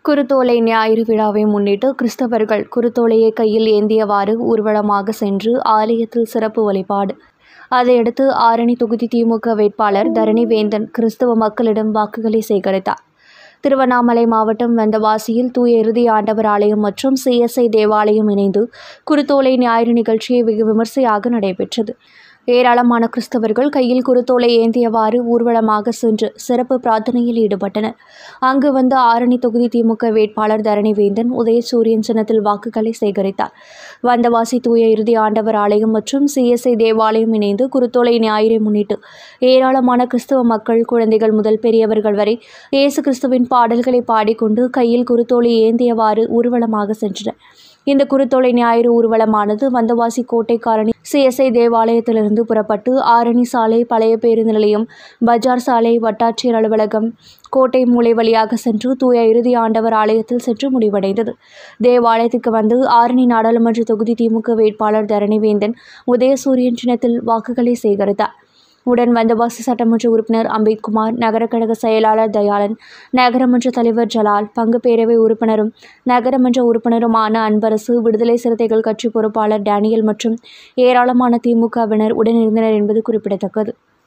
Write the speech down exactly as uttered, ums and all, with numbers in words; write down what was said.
குருத்தோலை ஞாயிறு விழாவை முன்னிட்டு கிறிஸ்தவர்கள் குருத்தோலையை கையில் ஏந்தியவாறு ஊர்வலமாக சென்று ஆலயத்தில் சிறப்பு வழிபாடு. அதையடுத்து ஆரணி தொகுதி திமுக வேட்பாளர் தரணிவேந்தன் கிறிஸ்தவ மக்களிடம் வாக்குகளை சேகரித்தார். திருவண்ணாமலை மாவட்டம் வந்தவாசியில் தூய இறுதி ஆண்டவர் ஆலயம் மற்றும் சிஎஸ்ஐ தேவாலயம் இணைந்து குருத்தோலை ஞாயிறு நிகழ்ச்சியை வெகு விமர்சையாக நடைபெற்றது. ஏராளமான கிறிஸ்தவர்கள் கையில் குருத்தோலை ஏந்தியவாறு ஊர்வலமாக சென்று சிறப்பு பிரார்த்தனையில் ஈடுபட்டனர். அங்கு வந்த ஆரணி தொகுதி திமுக வேட்பாளர் தரணிவேந்தன் உதயசூரியன் சின்னத்தில் வாக்குகளை சேகரித்தார். வந்தவாசி தூய இறுதி ஆண்டவர் ஆலயம் மற்றும் சிஎஸ்ஐ தேவாலயம் இணைந்து குருத்தோலை ஞாயிறை முன்னிட்டு ஏராளமான கிறிஸ்தவ மக்கள், குழந்தைகள் முதல் பெரியவர்கள் வரை இயேசு கிறிஸ்துவின் பாடல்களை பாடிக்கொண்டு கையில் குருத்தோலை ஏந்தியவாறு ஊர்வலமாக சென்றனர். இந்த குருத்தோலை ஞாயிறு ஊர்வலமானது வந்தவாசி கோட்டை காலனி சிஎஸ்ஐ தேவாலயத்திலிருந்து புறப்பட்டு ஆரணி சாலை, பழைய பேருந்து நிலையம், பஜார் சாலை, வட்டாட்சியர் அலுவலகம், கோட்டை மூலை வழியாக சென்று தூய இறுதி ஆண்டவர் ஆலயத்தில் சென்று முடிவடைந்தது. தேவாலயத்துக்கு வந்து ஆரணி நாடாளுமன்ற தொகுதி திமுக வேட்பாளர் தரணிவேந்தன் உதயசூரியன் சின்னத்தில் வாக்குகளை சேகரித்தார். உடன் வந்தவாசி சட்டமன்ற உறுப்பினர் அம்பேத்குமார், நகர கழக செயலாளர் தயாளன், நகரமன்ற தலைவர் ஜலால், பங்கு பேரவை உறுப்பினரும் நகரமன்ற உறுப்பினருமான அன்பரசு, விடுதலை சிறுத்தைகள் கட்சி பொறுப்பாளர் டேனியல் மற்றும் ஏராளமான திமுகவினர் உடனிருந்தனர் என்பது குறிப்பிடத்தக்கது.